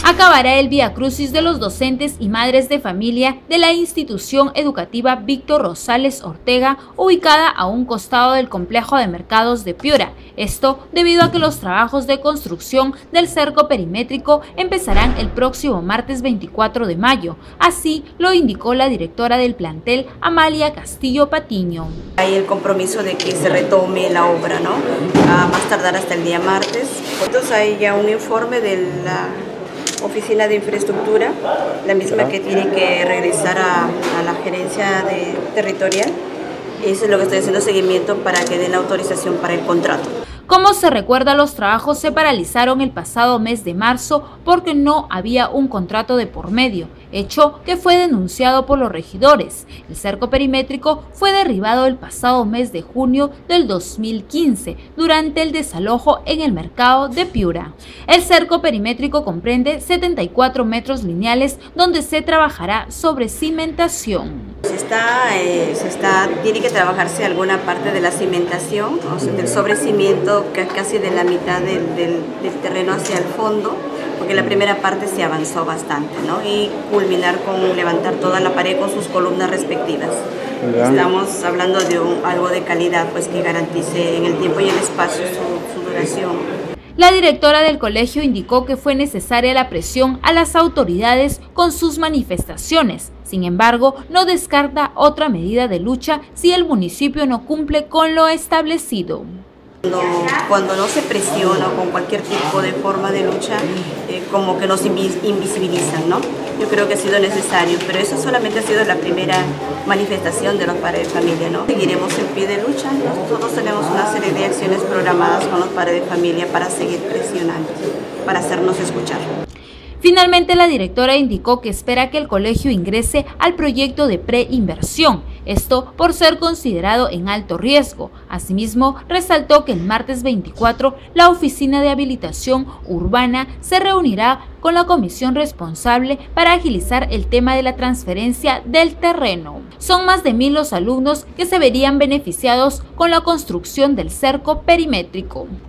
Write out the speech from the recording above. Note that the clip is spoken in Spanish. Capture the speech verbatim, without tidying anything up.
acabará el viacrucis de los docentes y madres de familia de la institución educativa Víctor Rosales Ortega, ubicada a un costado del complejo de mercados de Piura. Esto debido a que los trabajos de construcción del cerco perimétrico empezarán el próximo martes veinticuatro de mayo. Así lo indicó la directora del plantel, Amalia Castillo Patiño. Hay el compromiso de que se retome la obra, ¿no? A más tardar hasta el día martes. Entonces hay ya un informe de la Oficina de Infraestructura, la misma que tiene que regresar a, a la gerencia de, territorial. Eso es lo que estoy haciendo seguimiento para que den la autorización para el contrato. Como se recuerda, los trabajos se paralizaron el pasado mes de marzo porque no había un contrato de por medio, hecho que fue denunciado por los regidores. El cerco perimétrico fue derribado el pasado mes de junio del dos mil quince durante el desalojo en el mercado de Piura. El cerco perimétrico comprende setenta y cuatro metros lineales donde se trabajará sobre cimentación. Se está, eh, se está, tiene que trabajarse alguna parte de la cimentación, o sea, del sobrecimiento, casi de la mitad del, del, del terreno hacia el fondo, porque la primera parte se avanzó bastante, ¿no? Y culminar con levantar toda la pared con sus columnas respectivas. Estamos hablando de un, algo de calidad, pues que garantice en el tiempo y el espacio su, su duración. La directora del colegio indicó que fue necesaria la presión a las autoridades con sus manifestaciones. Sin embargo, no descarta otra medida de lucha si el municipio no cumple con lo establecido. Cuando, cuando no se presiona con cualquier tipo de forma de lucha, eh, como que nos invisibilizan, ¿no? Yo creo que ha sido necesario, pero eso solamente ha sido la primera manifestación de los padres de familia, ¿no? Seguiremos en pie de lucha. Nosotros tenemos una serie de acciones programadas con los padres de familia para seguir presionando, para hacernos escuchar. Finalmente, la directora indicó que espera que el colegio ingrese al proyecto de preinversión, esto por ser considerado en alto riesgo. Asimismo, resaltó que el martes veinticuatro la Oficina de Habilitación Urbana se reunirá con la comisión responsable para agilizar el tema de la transferencia del terreno. Son más de mil los alumnos que se verían beneficiados con la construcción del cerco perimétrico.